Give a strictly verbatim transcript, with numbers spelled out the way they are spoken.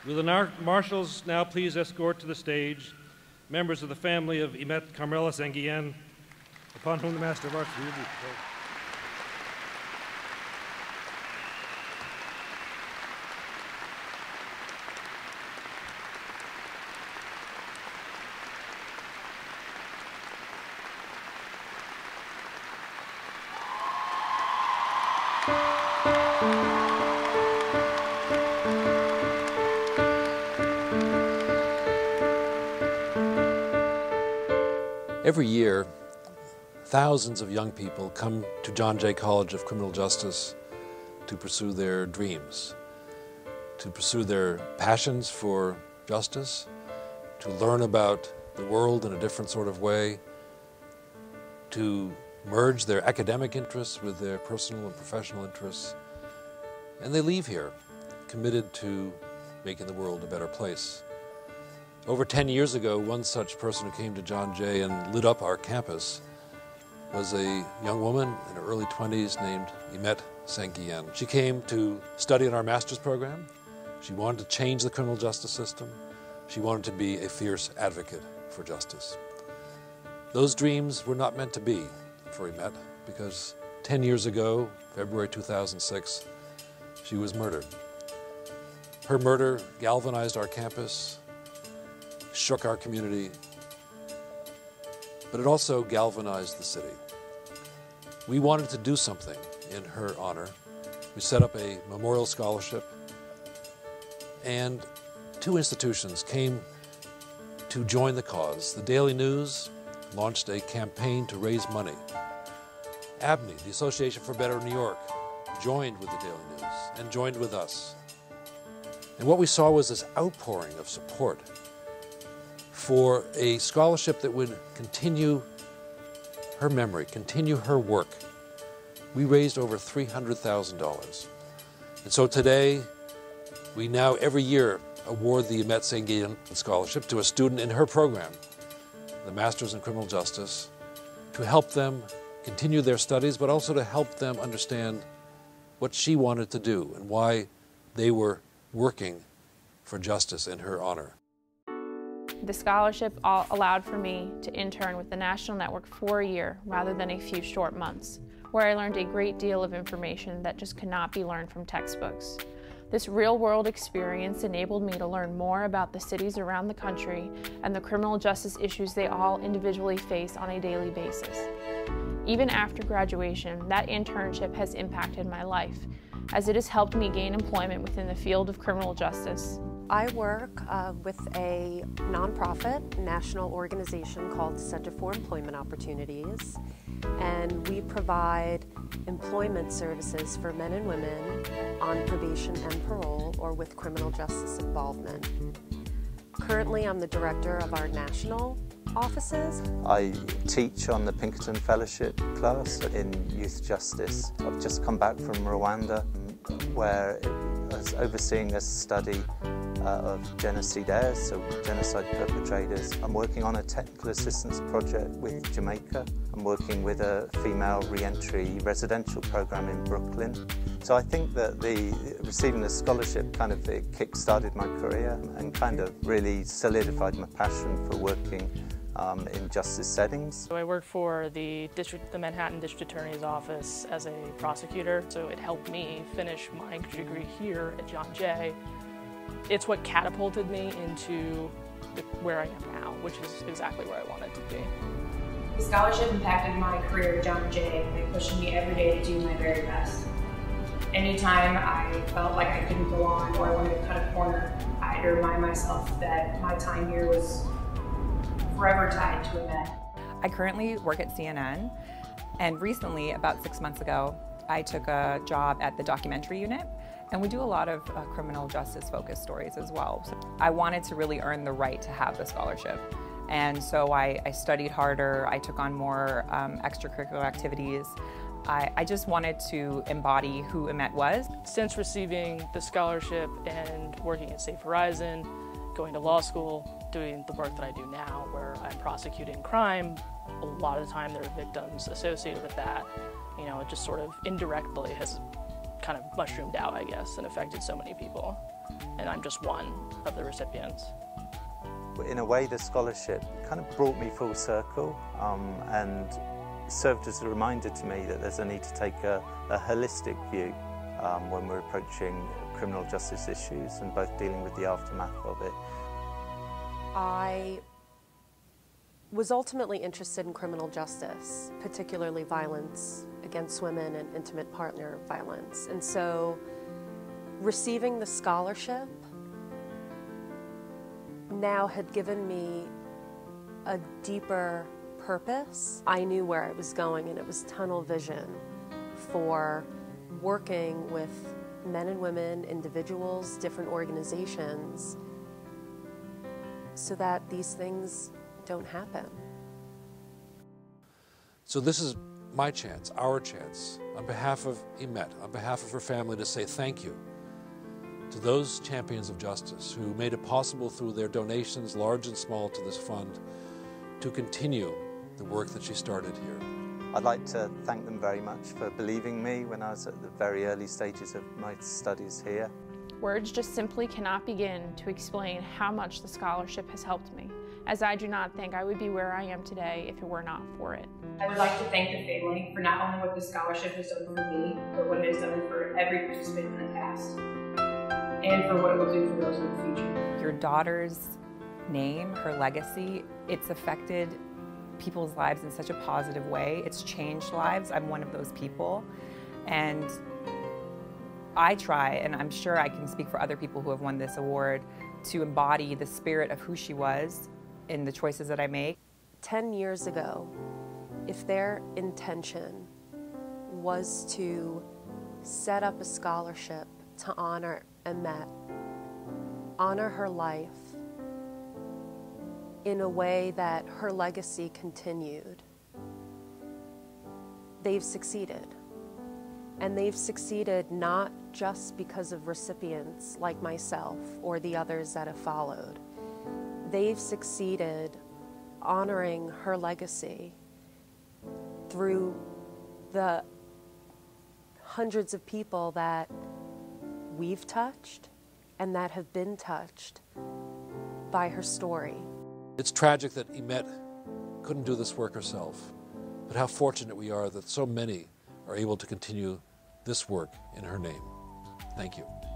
Will the marshals now please escort to the stage members of the family of Imet Carmela Sanguillen, upon whom the Master of Arts will be bestowed. Every year, thousands of young people come to John Jay College of Criminal Justice to pursue their dreams, to pursue their passions for justice, to learn about the world in a different sort of way, to merge their academic interests with their personal and professional interests. And they leave here committed to making the world a better place. Over ten years ago, one such person who came to John Jay and lit up our campus was a young woman in her early twenties named Imet Sanguillen. She came to study in our master's program. She wanted to change the criminal justice system. She wanted to be a fierce advocate for justice. Those dreams were not meant to be for Imet because ten years ago, February two thousand six, she was murdered. Her murder galvanized our campus, shook our community, but it also galvanized the city. We wanted to do something in her honor. We set up a memorial scholarship, and two institutions came to join the cause. The Daily News launched a campaign to raise money. A B N Y, the Association for Better New York, joined with the Daily News and joined with us. And what we saw was this outpouring of support for a scholarship that would continue her memory, continue her work. We raised over three hundred thousand dollars. And so today, we now every year award the Imet Sanguillen Scholarship to a student in her program, the Masters in Criminal Justice, to help them continue their studies, but also to help them understand what she wanted to do and why they were working for justice in her honor. The scholarship all allowed for me to intern with the National Network for a year rather than a few short months, where I learned a great deal of information that just could not be learned from textbooks. This real-world experience enabled me to learn more about the cities around the country and the criminal justice issues they all individually face on a daily basis. Even after graduation, that internship has impacted my life, as it has helped me gain employment within the field of criminal justice. I work uh, with a nonprofit national organization called Center for Employment Opportunities, and we provide employment services for men and women on probation and parole or with criminal justice involvement. Currently, I'm the director of our national offices. I teach on the Pinkerton Fellowship class in youth justice. I've just come back from Rwanda, where I was overseeing a study Uh, of genocidaires, so genocide perpetrators. I'm working on a technical assistance project with Jamaica. I'm working with a female re-entry residential program in Brooklyn. So I think that the receiving the scholarship kind of it kick-started my career and kind of really solidified my passion for working um, in justice settings. So I work for the district, the Manhattan District Attorney's Office as a prosecutor, so it helped me finish my degree here at John Jay. It's what catapulted me into the, where I am now, which is exactly where I wanted to be. The scholarship impacted my career at John Jay by pushing me every day to do my very best. Anytime I felt like I couldn't go on or I wanted to cut a corner, I had to remind myself that my time here was forever tied to Imet. I currently work at C N N, and recently, about six months ago, I took a job at the documentary unit. And we do a lot of uh, criminal justice focused stories as well. So I wanted to really earn the right to have the scholarship. And so I, I studied harder, I took on more um, extracurricular activities. I, I just wanted to embody who Imet was. Since receiving the scholarship and working at Safe Horizon, going to law school, doing the work that I do now where I'm prosecuting crime, a lot of the time there are victims associated with that. You know, it just sort of indirectly has kind of mushroomed out, I guess, and affected so many people. and I'm just one of the recipients. In a way, the scholarship kind of brought me full circle um, and served as a reminder to me that there's a need to take a, a holistic view um, when we're approaching criminal justice issues and both dealing with the aftermath of it. I was ultimately interested in criminal justice, particularly violence against women and intimate partner violence. And so receiving the scholarship now had given me a deeper purpose. I knew where I was going, and it was tunnel vision for working with men and women, individuals, different organizations, so that these things don't happen. So this is my chance, our chance, on behalf of Imet, on behalf of her family, to say thank you to those champions of justice who made it possible through their donations, large and small, to this fund, to continue the work that she started here. I'd like to thank them very much for believing me when I was at the very early stages of my studies here. Words just simply cannot begin to explain how much the scholarship has helped me, as I do not think I would be where I am today if it were not for it. I would like to thank the family for not only what the scholarship has done for me, but what it has done for every participant in the past, and for what it will do for those in the future. Your daughter's name, her legacy, it's affected people's lives in such a positive way. It's changed lives. I'm one of those people. And I try, and I'm sure I can speak for other people who have won this award, to embody the spirit of who she was in the choices that I make. Ten years ago, if their intention was to set up a scholarship to honor Imet, honor her life in a way that her legacy continued, they've succeeded. And they've succeeded not just because of recipients like myself or the others that have followed. They've succeeded honoring her legacy through the hundreds of people that we've touched and that have been touched by her story. It's tragic that Imet couldn't do this work herself, but how fortunate we are that so many are able to continue this work in her name. Thank you.